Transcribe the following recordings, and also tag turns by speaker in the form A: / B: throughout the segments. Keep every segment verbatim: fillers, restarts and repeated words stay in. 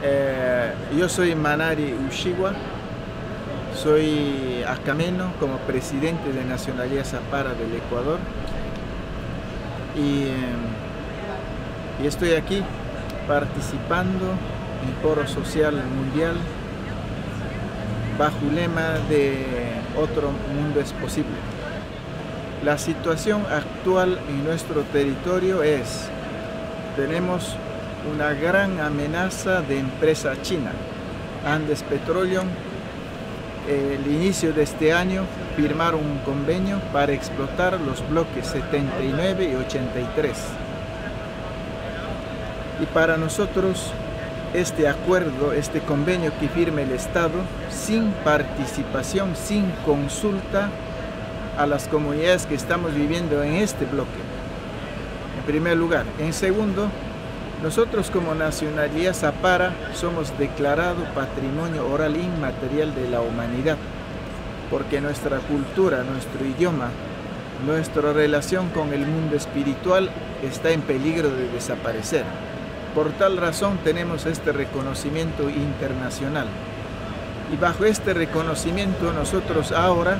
A: Eh, yo soy Manari Ushigua, soy acameno como presidente de Nacionalidad Zapara del Ecuador y, eh, y estoy aquí participando en el Foro Social Mundial bajo el lema de Otro Mundo es Posible. La situación actual en nuestro territorio es, tenemos una gran amenaza de empresa china. Andes Petroleum, eh, el inicio de este año, firmaron un convenio para explotar los bloques setenta y nueve y ochenta y tres. Y para nosotros, este acuerdo, este convenio que firme el Estado, sin participación, sin consulta a las comunidades que estamos viviendo en este bloque, en primer lugar. En segundo, nosotros como Nacionalidad Zapara somos declarados Patrimonio Oral Inmaterial de la Humanidad, porque nuestra cultura, nuestro idioma, nuestra relación con el mundo espiritual está en peligro de desaparecer. Por tal razón tenemos este reconocimiento internacional. Y bajo este reconocimiento nosotros ahora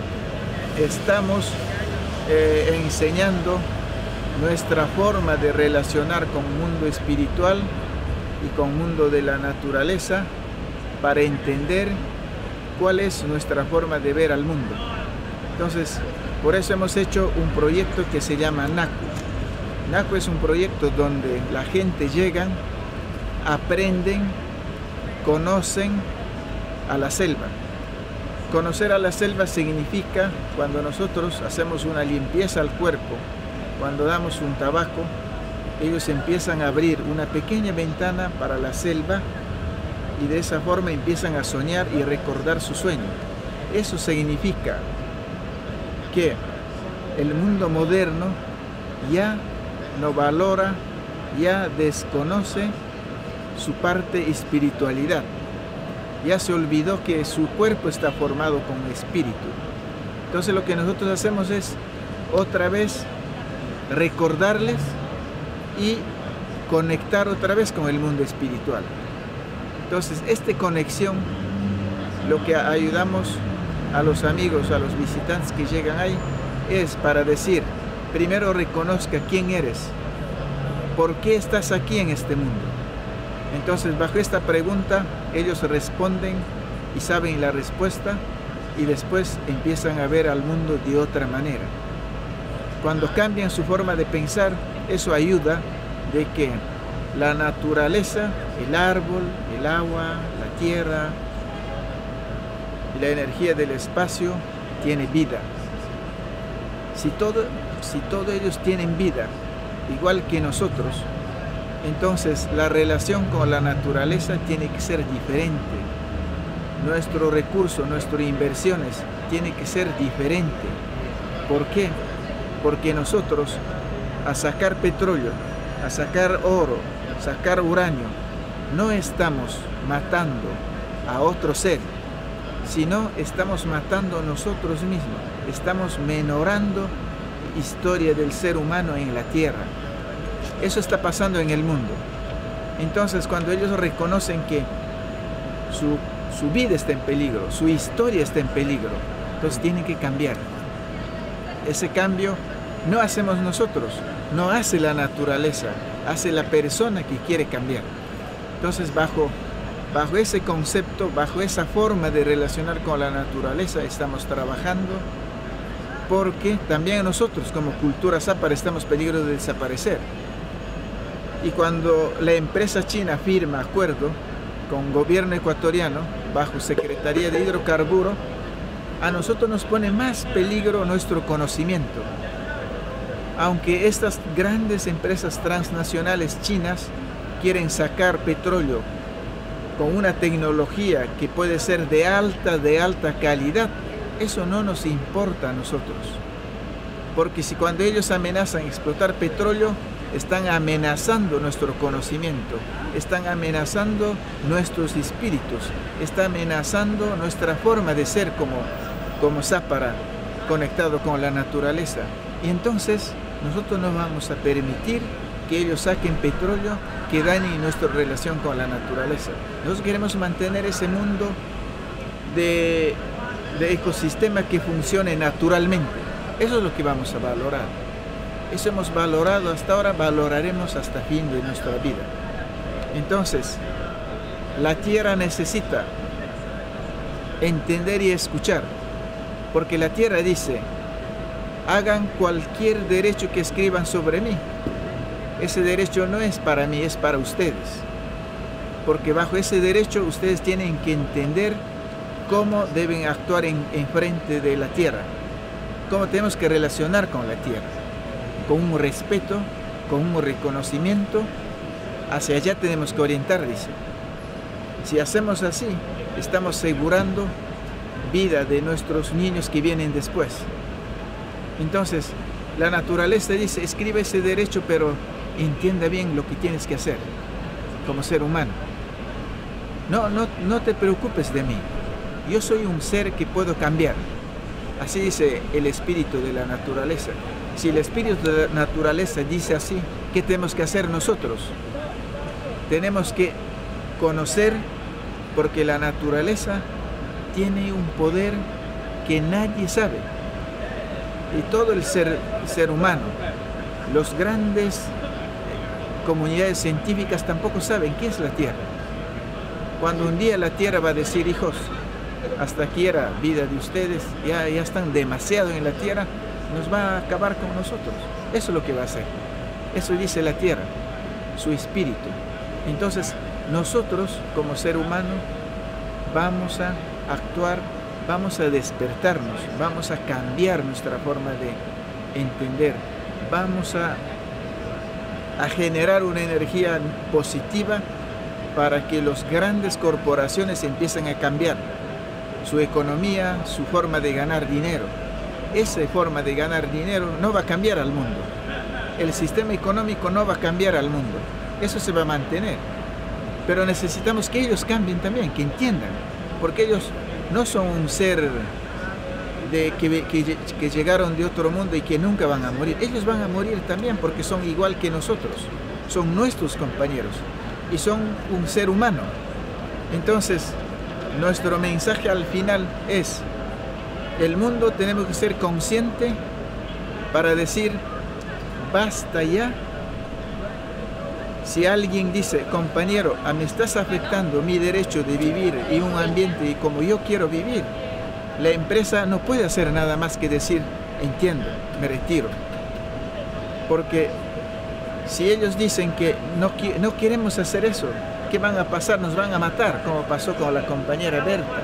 A: estamos eh, enseñando nuestra forma de relacionar con el mundo espiritual y con el mundo de la naturaleza para entender cuál es nuestra forma de ver al mundo. Entonces, por eso hemos hecho un proyecto que se llama NACU. NACU es un proyecto donde la gente llega, aprenden, conocen a la selva. Conocer a la selva significa cuando nosotros hacemos una limpieza al cuerpo, cuando damos un tabaco, ellos empiezan a abrir una pequeña ventana para la selva y de esa forma empiezan a soñar y recordar su sueño. Eso significa que el mundo moderno ya no valora, ya desconoce su parte espiritualidad. Ya se olvidó que su cuerpo está formado con espíritu. Entonces lo que nosotros hacemos es otra vez recordarles y conectar otra vez con el mundo espiritual. Entonces, esta conexión, lo que ayudamos a los amigos, a los visitantes que llegan ahí, es para decir, primero reconozca quién eres, por qué estás aquí en este mundo. Entonces, bajo esta pregunta, ellos responden y saben la respuesta y después empiezan a ver al mundo de otra manera. Cuando cambian su forma de pensar, eso ayuda de que la naturaleza, el árbol, el agua, la tierra y la energía del espacio tiene vida. Si todo, si todos ellos tienen vida, igual que nosotros, entonces la relación con la naturaleza tiene que ser diferente. Nuestro recurso, nuestras inversiones tiene que ser diferente. ¿Por qué? Porque nosotros, a sacar petróleo, a sacar oro, sacar uranio, no estamos matando a otro ser, sino estamos matando a nosotros mismos. Estamos menorando la historia del ser humano en la tierra. Eso está pasando en el mundo. Entonces, cuando ellos reconocen que su, su vida está en peligro, su historia está en peligro, entonces tienen que cambiar. Ese cambio no hacemos nosotros, no hace la naturaleza, hace la persona que quiere cambiar. Entonces, bajo, bajo ese concepto, bajo esa forma de relacionar con la naturaleza, estamos trabajando, porque también nosotros, como cultura Zapara, estamos en peligro de desaparecer. Y cuando la empresa china firma acuerdo con el gobierno ecuatoriano, bajo Secretaría de Hidrocarburos, a nosotros nos pone más peligro nuestro conocimiento. Aunque estas grandes empresas transnacionales chinas quieren sacar petróleo con una tecnología que puede ser de alta, de alta calidad, eso no nos importa a nosotros. Porque si cuando ellos amenazan explotar petróleo, están amenazando nuestro conocimiento, están amenazando nuestros espíritus, están amenazando nuestra forma de ser como, como Zapara, conectado con la naturaleza. Y entonces nosotros no vamos a permitir que ellos saquen petróleo que dañen nuestra relación con la naturaleza. Nosotros queremos mantener ese mundo de, de ecosistema que funcione naturalmente. Eso es lo que vamos a valorar. Eso hemos valorado hasta ahora, valoraremos hasta fin de nuestra vida. Entonces, la tierra necesita entender y escuchar, porque la tierra dice: hagan cualquier derecho que escriban sobre mí. Ese derecho no es para mí, es para ustedes. Porque bajo ese derecho ustedes tienen que entender cómo deben actuar en, en frente de la tierra. Cómo tenemos que relacionar con la tierra. Con un respeto, con un reconocimiento. Hacia allá tenemos que orientar, dice. Si hacemos así, estamos asegurando vida de nuestros niños que vienen después. Entonces, la naturaleza dice: escribe ese derecho, pero entienda bien lo que tienes que hacer como ser humano. No, no, no te preocupes de mí. Yo soy un ser que puedo cambiar. Así dice el espíritu de la naturaleza. Si el espíritu de la naturaleza dice así, ¿qué tenemos que hacer nosotros? Tenemos que conocer, porque la naturaleza tiene un poder que nadie sabe. Y todo el ser, ser humano, los grandes comunidades científicas tampoco saben qué es la Tierra. Cuando un día la Tierra va a decir: hijos, hasta aquí era vida de ustedes, ya, ya están demasiado en la Tierra, nos va a acabar con nosotros. Eso es lo que va a hacer. Eso dice la Tierra, su espíritu. Entonces, nosotros como ser humano vamos a actuar, vamos a despertarnos, vamos a cambiar nuestra forma de entender, vamos a, a generar una energía positiva para que las grandes corporaciones empiecen a cambiar su economía, su forma de ganar dinero. Esa forma de ganar dinero no va a cambiar al mundo. El sistema económico no va a cambiar al mundo. Eso se va a mantener. Pero necesitamos que ellos cambien también, que entiendan. Porque ellos no son un ser de, que, que, que llegaron de otro mundo y que nunca van a morir. Ellos van a morir también porque son igual que nosotros. Son nuestros compañeros y son un ser humano. Entonces, nuestro mensaje al final es: el mundo tenemos que ser consciente para decir: basta ya. Si alguien dice: compañero, me estás afectando mi derecho de vivir en un ambiente como yo quiero vivir, la empresa no puede hacer nada más que decir: entiendo, me retiro. Porque si ellos dicen que no, no queremos hacer eso, ¿qué van a pasar? Nos van a matar, como pasó con la compañera Berta.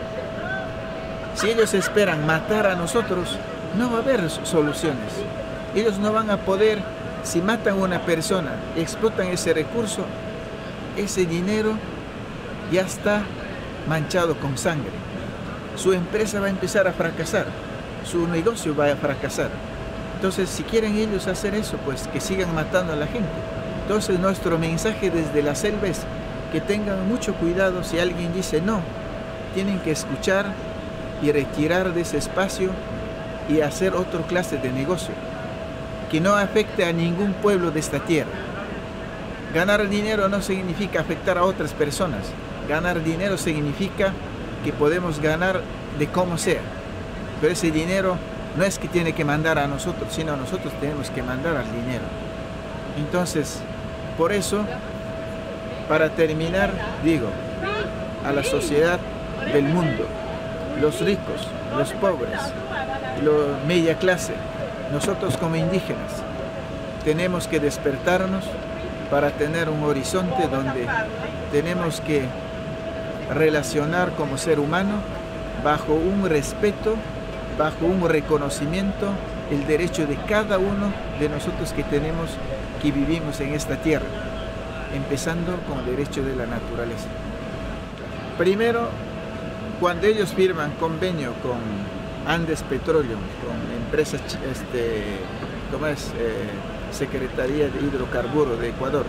A: Si ellos esperan matar a nosotros, no va a haber soluciones. Ellos no van a poder. Si matan a una persona, explotan ese recurso, ese dinero ya está manchado con sangre. Su empresa va a empezar a fracasar, su negocio va a fracasar. Entonces, si quieren ellos hacer eso, pues que sigan matando a la gente. Entonces, nuestro mensaje desde la selva es que tengan mucho cuidado. Si alguien dice no, tienen que escuchar y retirar de ese espacio y hacer otra clase de negocio que no afecte a ningún pueblo de esta tierra. Ganar dinero no significa afectar a otras personas. Ganar dinero significa que podemos ganar de como sea. Pero ese dinero no es que tiene que mandar a nosotros, sino nosotros tenemos que mandar al dinero. Entonces, por eso, para terminar, digo, a la sociedad del mundo, los ricos, los pobres, la media clase, nosotros como indígenas, tenemos que despertarnos para tener un horizonte donde tenemos que relacionar como ser humano bajo un respeto, bajo un reconocimiento, el derecho de cada uno de nosotros que tenemos, que vivimos en esta tierra, empezando con el derecho de la naturaleza. Primero, cuando ellos firman convenio con Andes Petroleum, con empresas, este, ¿cómo es? Eh, Secretaría de Hidrocarburos de Ecuador.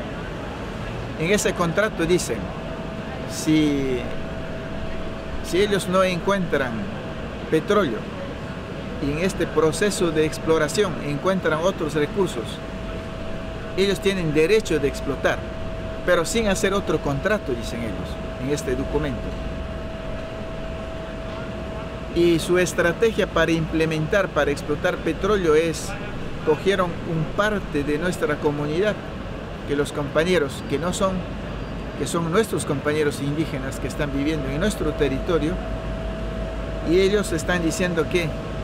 A: En ese contrato dicen, si, si ellos no encuentran petróleo y en este proceso de exploración encuentran otros recursos, ellos tienen derecho de explotar, pero sin hacer otro contrato, dicen ellos, en este documento. Y su estrategia para implementar, para explotar petróleo es, cogieron un parte de nuestra comunidad, que los compañeros que no son, que son nuestros compañeros indígenas que están viviendo en nuestro territorio, y ellos están diciendo que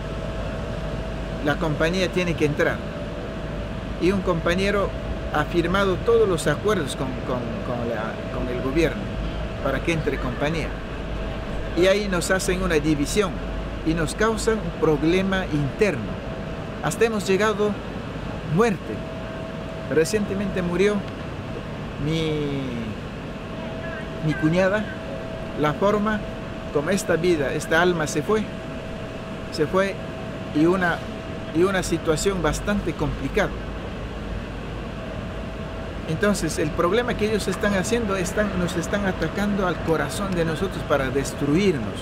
A: la compañía tiene que entrar. Y un compañero ha firmado todos los acuerdos con, con, con, la, con el gobierno para que entre compañía. Y ahí nos hacen una división y nos causan un problema interno. Hasta hemos llegado a muerte. Recientemente murió mi, mi cuñada. La forma como esta vida, esta alma se fue, se fue y una, y una situación bastante complicada. Entonces, el problema que ellos están haciendo, están, nos están atacando al corazón de nosotros para destruirnos.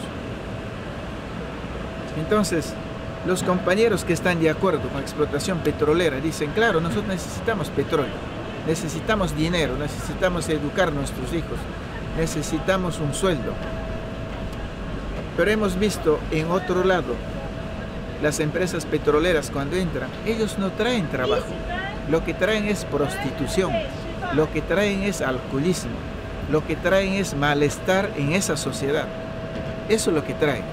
A: Entonces, los compañeros que están de acuerdo con la explotación petrolera dicen, claro, nosotros necesitamos petróleo, necesitamos dinero, necesitamos educar a nuestros hijos, necesitamos un sueldo. Pero hemos visto en otro lado, las empresas petroleras cuando entran, ellos no traen trabajo. Lo que traen es prostitución, lo que traen es alcoholismo, lo que traen es malestar en esa sociedad. Eso es lo que traen.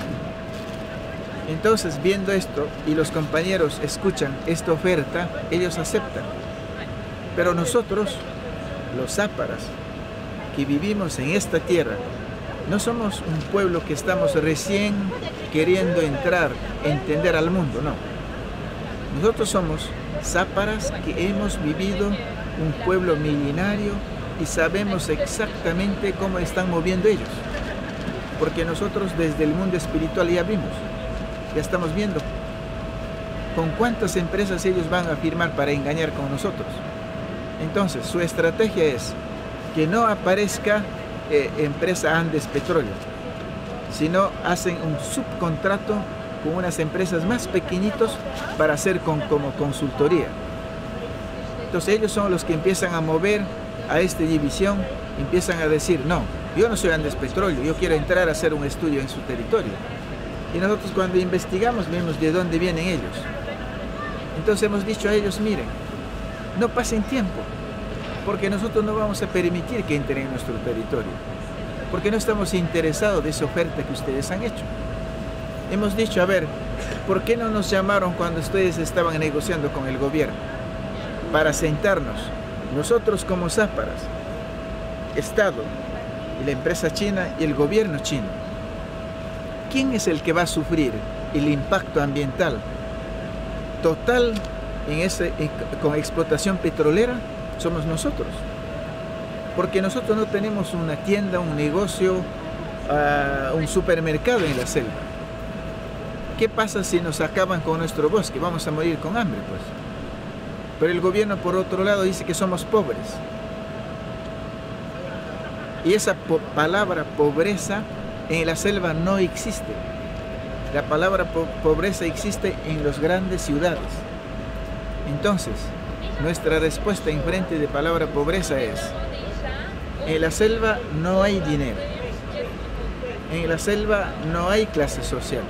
A: Entonces, viendo esto y los compañeros escuchan esta oferta, ellos aceptan. Pero nosotros, los záparas, que vivimos en esta tierra, no somos un pueblo que estamos recién queriendo entrar, entender al mundo, no. Nosotros somos záparas que hemos vivido un pueblo milenario y sabemos exactamente cómo están moviendo ellos. Porque nosotros desde el mundo espiritual ya vimos, ya estamos viendo con cuántas empresas ellos van a firmar para engañar con nosotros. Entonces, su estrategia es que no aparezca eh, empresa Andes Petróleo, sino hacen un subcontrato con unas empresas más pequeñitos para hacer con, como consultoría. Entonces ellos son los que empiezan a mover a esta división, empiezan a decir, no, yo no soy Andes Petróleo, yo quiero entrar a hacer un estudio en su territorio. Y nosotros cuando investigamos vemos de dónde vienen ellos. Entonces hemos dicho a ellos, miren, no pasen tiempo, porque nosotros no vamos a permitir que entren en nuestro territorio, porque no estamos interesados de esa oferta que ustedes han hecho. Hemos dicho, a ver, ¿por qué no nos llamaron cuando ustedes estaban negociando con el gobierno? Para sentarnos, nosotros como záparas, Estado, y la empresa china y el gobierno chino. ¿Quién es el que va a sufrir el impacto ambiental total en ese, en, con explotación petrolera? Somos nosotros. Porque nosotros no tenemos una tienda, un negocio, uh, un supermercado en la selva. ¿Qué pasa si nos acaban con nuestro bosque? Vamos a morir con hambre, pues. Pero el gobierno, por otro lado, dice que somos pobres. Y esa po palabra pobreza en la selva no existe. La palabra po pobreza existe en las grandes ciudades. Entonces, nuestra respuesta en frente de palabra pobreza es: en la selva no hay dinero. En la selva no hay clases sociales.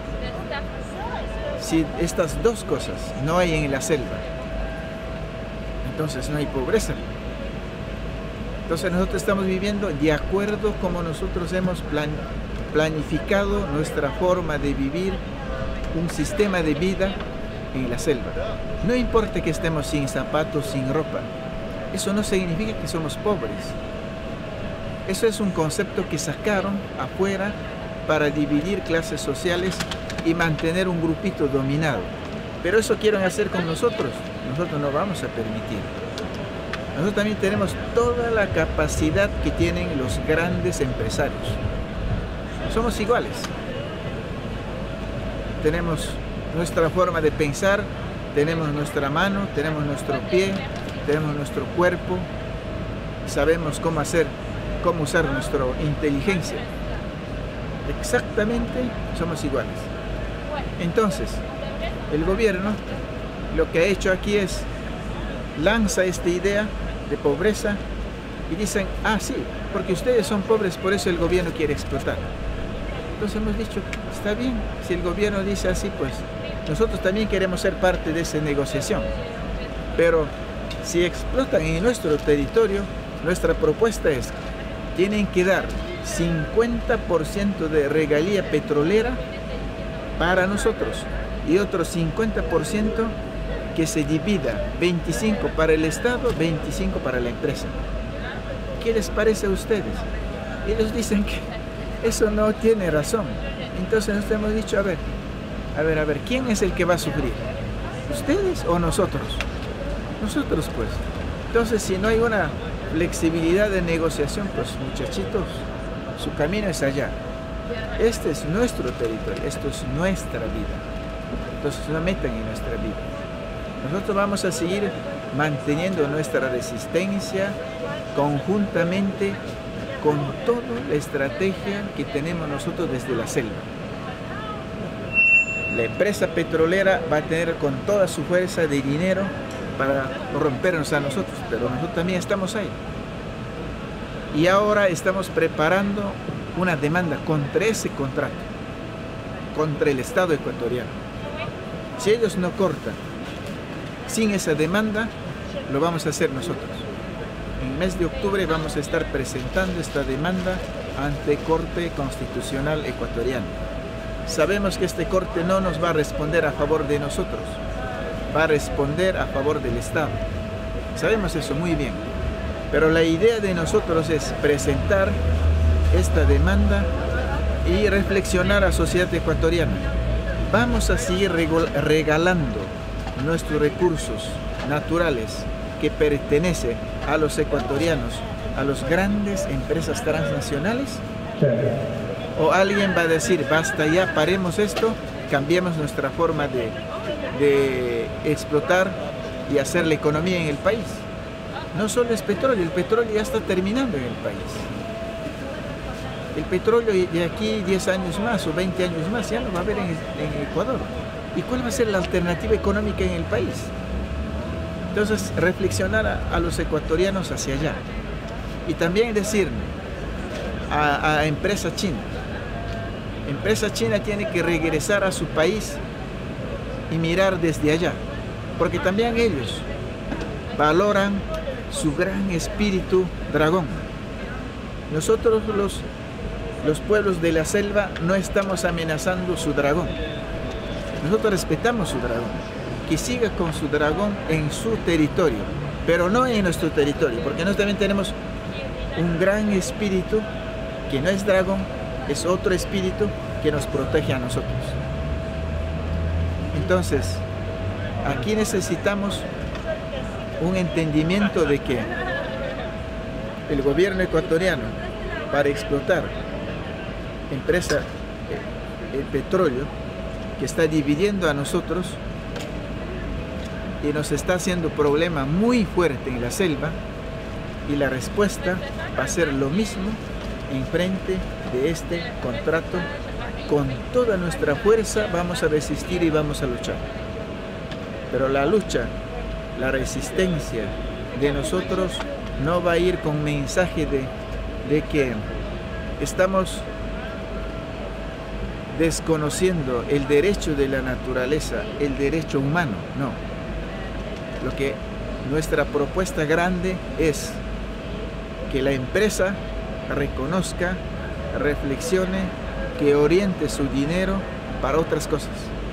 A: Si estas dos cosas no hay en la selva, entonces no hay pobreza. Entonces nosotros estamos viviendo de acuerdo como nosotros hemos plan, planificado nuestra forma de vivir, un sistema de vida en la selva. No importa que estemos sin zapatos, sin ropa, eso no significa que somos pobres. Eso es un concepto que sacaron afuera para dividir clases sociales y mantener un grupito dominado. Pero eso quieren hacer con nosotros. Nosotros no vamos a permitir. Nosotros también tenemos toda la capacidad que tienen los grandes empresarios. Somos iguales. Tenemos nuestra forma de pensar, tenemos nuestra mano, tenemos nuestro pie, tenemos nuestro cuerpo, sabemos cómo hacer, cómo usar nuestra inteligencia. Exactamente somos iguales. Entonces, el gobierno lo que ha hecho aquí es lanza esta idea de pobreza y dicen, ah, sí, porque ustedes son pobres, por eso el gobierno quiere explotar. Entonces hemos dicho, está bien, si el gobierno dice así, pues nosotros también queremos ser parte de esa negociación. Pero si explotan en nuestro territorio, nuestra propuesta es, tienen que dar cincuenta por ciento de regalía petrolera para nosotros y otro cincuenta por ciento que se divida, veinticinco por ciento para el Estado, veinticinco por ciento para la empresa. ¿Qué les parece a ustedes? Ellos dicen que eso no tiene razón. Entonces nosotros hemos dicho, a ver, a ver, a ver, ¿quién es el que va a sufrir? ¿Ustedes o nosotros? Nosotros, pues. Entonces, si no hay una flexibilidad de negociación, pues muchachitos, su camino es allá. Este es nuestro territorio, esto es nuestra vida. Entonces no metan en nuestra vida. Nosotros vamos a seguir manteniendo nuestra resistencia conjuntamente con toda la estrategia que tenemos nosotros desde la selva. La empresa petrolera va a tener con toda su fuerza de dinero para rompernos a nosotros, pero nosotros también estamos ahí. Y ahora estamos preparando una demanda contra ese contrato, contra el Estado ecuatoriano. Si ellos no cortan sin esa demanda, lo vamos a hacer nosotros. En el mes de octubre vamos a estar presentando esta demanda ante Corte Constitucional Ecuatoriana. Sabemos que este corte no nos va a responder a favor de nosotros, va a responder a favor del Estado. Sabemos eso muy bien, pero la idea de nosotros es presentar esta demanda y reflexionar a la sociedad ecuatoriana. Vamos a seguir regalando nuestros recursos naturales que pertenecen a los ecuatorianos, a las grandes empresas transnacionales. O alguien va a decir, basta ya, paremos esto, cambiemos nuestra forma de, de explotar y hacer la economía en el país. No solo es petróleo, el petróleo ya está terminando en el país. El petróleo de aquí diez años más o veinte años más ya no va a haber en, en Ecuador. ¿Y cuál va a ser la alternativa económica en el país? Entonces, reflexionar a, a los ecuatorianos hacia allá. Y también decir a, a empresa china, empresa china tiene que regresar a su país y mirar desde allá, porque también ellos valoran su gran espíritu dragón. Nosotros los, los pueblos de la selva no estamos amenazando su dragón, nosotros respetamos su dragón, que siga con su dragón en su territorio, pero no en nuestro territorio, porque nosotros también tenemos un gran espíritu que no es dragón, es otro espíritu que nos protege a nosotros. Entonces, aquí necesitamos un entendimiento de que el gobierno ecuatoriano, para explotar empresa, el petróleo, que está dividiendo a nosotros y nos está haciendo problema muy fuerte en la selva, y la respuesta va a ser lo mismo en frente de este contrato. Con toda nuestra fuerza vamos a resistir y vamos a luchar. Pero la lucha, la resistencia de nosotros no va a ir con mensaje de, de que estamos desconociendo el derecho de la naturaleza, el derecho humano, no. Lo que nuestra propuesta grande es que la empresa reconozca, reflexione, que oriente su dinero para otras cosas.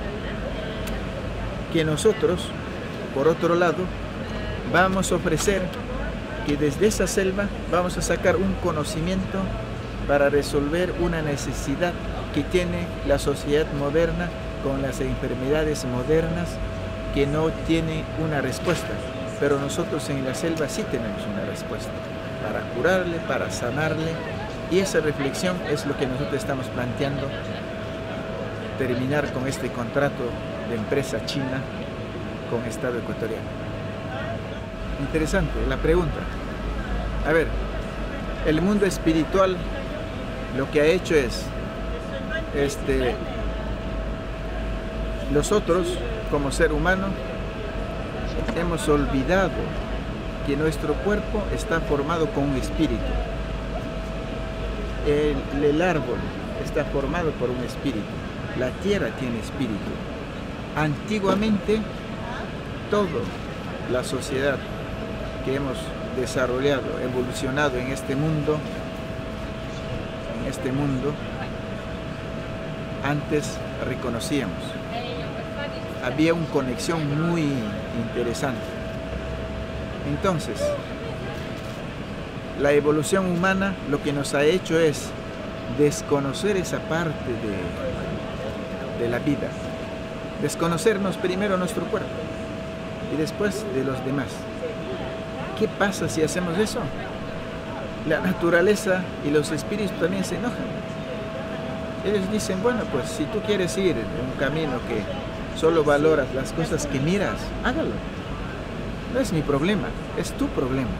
A: Que nosotros, por otro lado, vamos a ofrecer que desde esa selva vamos a sacar un conocimiento para resolver una necesidad que tiene la sociedad moderna con las enfermedades modernas que no tiene una respuesta, pero nosotros en la selva sí tenemos una respuesta para curarle, para sanarle, y esa reflexión es lo que nosotros estamos planteando, terminar con este contrato de empresa china con Estado ecuatoriano. Interesante la pregunta. A ver, el mundo espiritual lo que ha hecho es, este, nosotros como ser humano hemos olvidado que nuestro cuerpo está formado con un espíritu. El, el árbol está formado por un espíritu. La tierra tiene espíritu. Antiguamente, toda la sociedad que hemos desarrollado, evolucionado en este mundo, en este mundo, antes reconocíamos. Había una conexión muy interesante. Entonces, la evolución humana lo que nos ha hecho es desconocer esa parte de, de la vida. Desconocernos primero nuestro cuerpo y después de los demás. ¿Qué pasa si hacemos eso? La naturaleza y los espíritus también se enojan. Ellos dicen, bueno, pues si tú quieres ir en un camino que solo valoras las cosas que miras, hágalo. No es mi problema, es tu problema.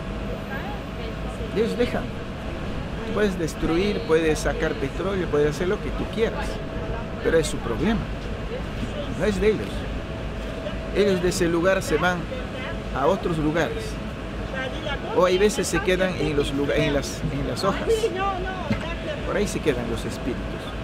A: Ellos dejan. Puedes destruir, puedes sacar petróleo, puedes hacer lo que tú quieras, pero es su problema, no es de ellos. Ellos de ese lugar se van a otros lugares, o hay veces se quedan en, los lugares, en, las, en las hojas. Por ahí se quedan los espíritus,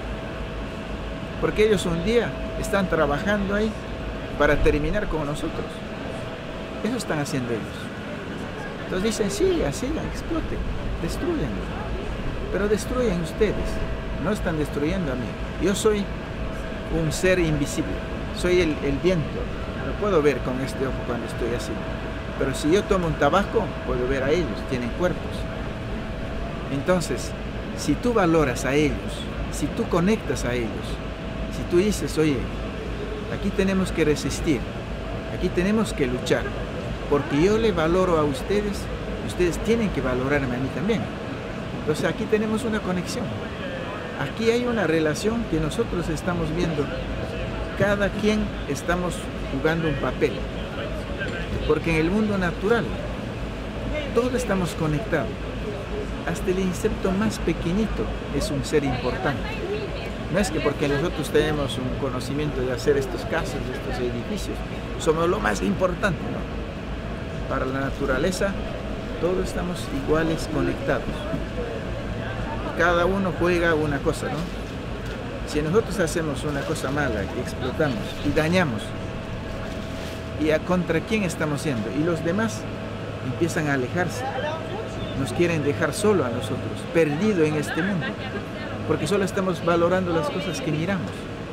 A: porque ellos un día están trabajando ahí para terminar con nosotros. Eso están haciendo ellos. Entonces dicen, sigan, sigan, exploten, destruyanlo. Pero destruyen ustedes, no están destruyendo a mí. Yo soy un ser invisible, soy el, el viento, lo puedo ver con este ojo cuando estoy así. Pero si yo tomo un tabaco, puedo ver a ellos, tienen cuerpos. Entonces, si tú valoras a ellos, si tú conectas a ellos, si tú dices, oye, aquí tenemos que resistir, aquí tenemos que luchar, porque yo le valoro a ustedes, ustedes tienen que valorarme a mí también. Entonces aquí tenemos una conexión, aquí hay una relación que nosotros estamos viendo, cada quien estamos jugando un papel, porque en el mundo natural todos estamos conectados, hasta el insecto más pequeñito es un ser importante. No es que porque nosotros tenemos un conocimiento de hacer estos casas, estos edificios, somos lo más importante, ¿no? Para la naturaleza todos estamos iguales, conectados. Cada uno juega una cosa, ¿no? Si nosotros hacemos una cosa mala y explotamos y dañamos, ¿y a contra quién estamos yendo? Y los demás empiezan a alejarse, nos quieren dejar solo a nosotros, perdido en este mundo, porque solo estamos valorando las cosas que miramos.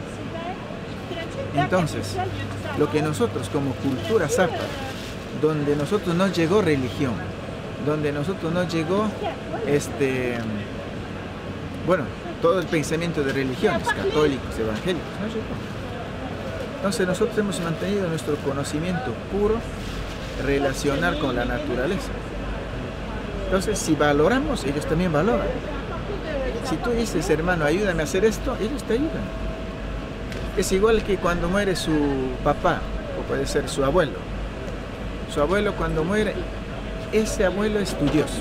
A: Entonces, lo que nosotros como cultura Zapa, donde nosotros no llegó religión, donde nosotros no llegó este... bueno, todo el pensamiento de religiones, católicos, evangélicos, ¿no es cierto? Entonces nosotros hemos mantenido nuestro conocimiento puro, relacionar con la naturaleza. Entonces, si valoramos, ellos también valoran. Si tú dices, hermano, ayúdame a hacer esto, ellos te ayudan. Es igual que cuando muere su papá, o puede ser su abuelo. Su abuelo cuando muere, ese abuelo es tu Dios.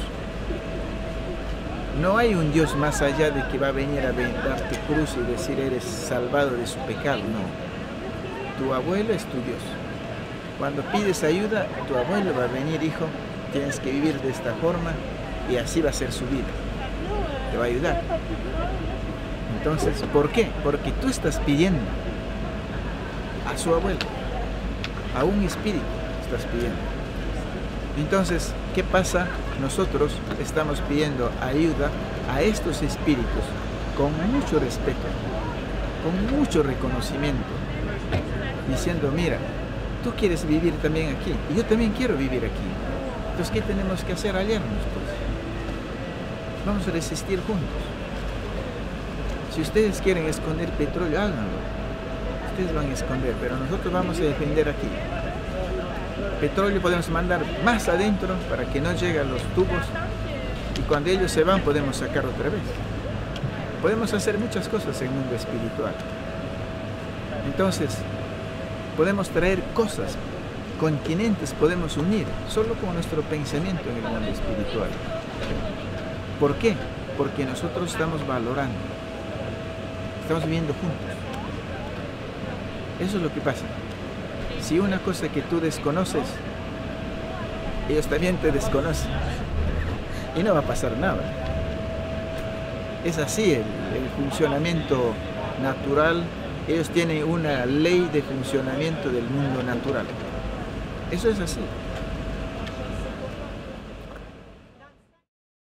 A: No hay un Dios más allá de que va a venir a darte cruz y decir eres salvado de su pecado, no. Tu abuelo es tu Dios. Cuando pides ayuda, tu abuelo va a venir, hijo, tienes que vivir de esta forma y así va a ser su vida. Te va a ayudar. Entonces, ¿por qué? Porque tú estás pidiendo a su abuelo, a un espíritu estás pidiendo. Entonces, ¿qué pasa? Nosotros estamos pidiendo ayuda a estos espíritus con mucho respeto, con mucho reconocimiento, diciendo, mira, tú quieres vivir también aquí y yo también quiero vivir aquí. Entonces, ¿qué tenemos que hacer? Aliarnos, pues. Vamos a resistir juntos. Si ustedes quieren esconder petróleo, háganlo. Ustedes van a esconder, pero nosotros vamos a defender aquí. Petróleo podemos mandar más adentro para que no llegue a los tubos y cuando ellos se van podemos sacar otra vez. Podemos hacer muchas cosas en el mundo espiritual. Entonces, podemos traer cosas, continentes podemos unir solo con nuestro pensamiento en el mundo espiritual. ¿Por qué? Porque nosotros estamos valorando, estamos viviendo juntos. Eso es lo que pasa. Si una cosa que tú desconoces, ellos también te desconocen y no va a pasar nada. Es así el, el funcionamiento natural. Ellos tienen una ley de funcionamiento del mundo natural. Eso es así.